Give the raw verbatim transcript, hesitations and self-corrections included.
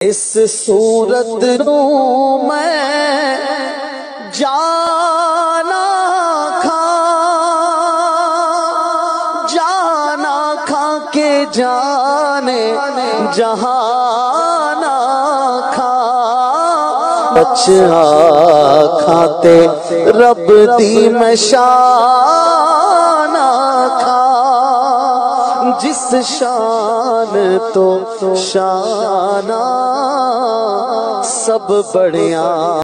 इस सूरत नू मैं जाना खा जाना खा के जाने जहाना खा बच्चा खाते रब दी मैं शाना खा जिस शान तो शाना सब बढ़िया।